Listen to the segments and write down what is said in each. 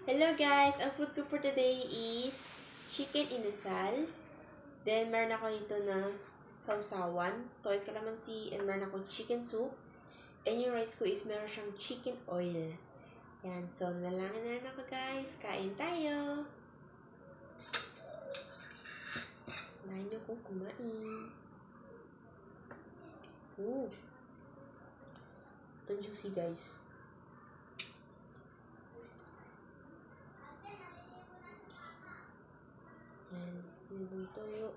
Hello guys! Ang food ko for today is chicken inasal. Then, meron ako dito na sausawan, toy calamansi, and meron ako chicken soup. And yung rice ko is meron siyang chicken oil. Yan. So, nalangin na rin ako guys. Kain tayo! Lain nyo kong kumain. Ooh! Ang juicy guys. Yan. Yung toyo.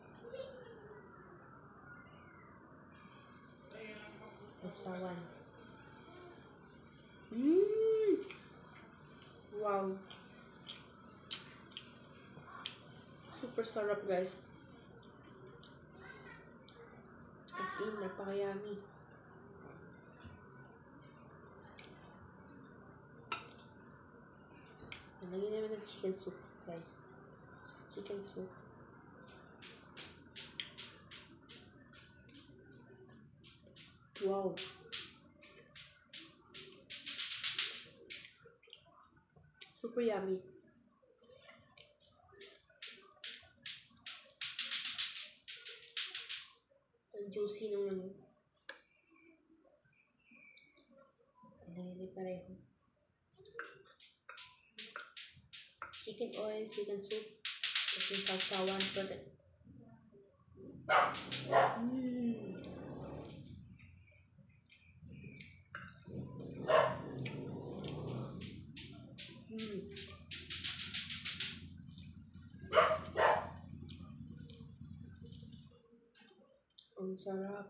Sausawan. Wow! Super sarap guys. As in, napaka-yummy. Lagyan naman ng chicken soup, guys. Chicken soup. Wow. Super yummy. Ang juicy naman. Lagyan pareho. Chicken oil, chicken soup, tapos yung sausawan, perfect. Ang sarap.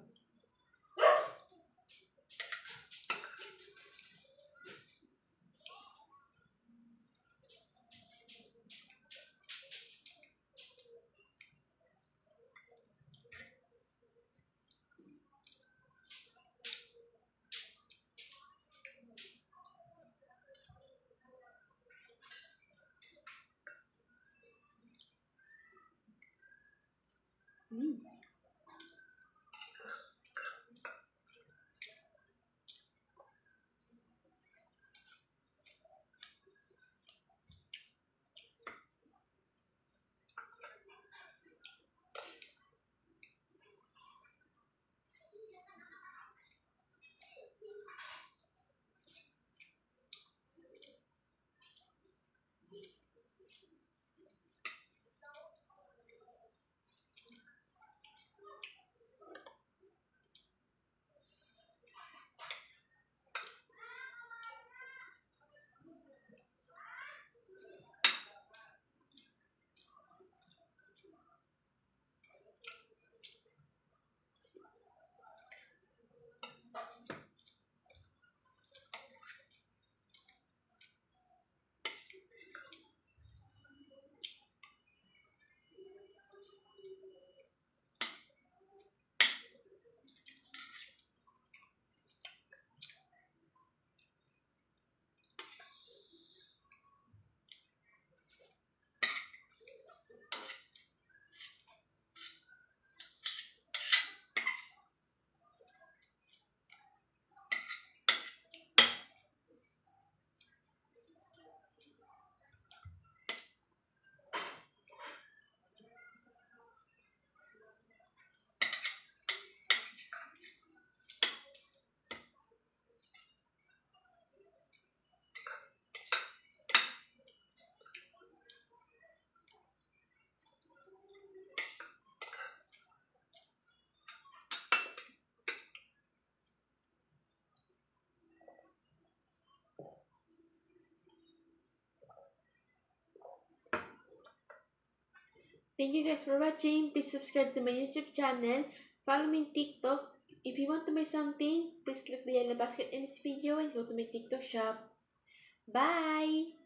Thank you guys for watching. Please subscribe to my YouTube channel. Follow me on TikTok. If you want to buy something, please click the yellow basket in this video and go to my TikTok shop. Bye!